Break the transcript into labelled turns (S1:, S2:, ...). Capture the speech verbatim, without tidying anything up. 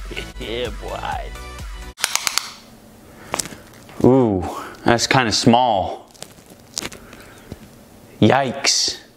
S1: Yeah, boy. Ooh, that's kind of small. Yikes.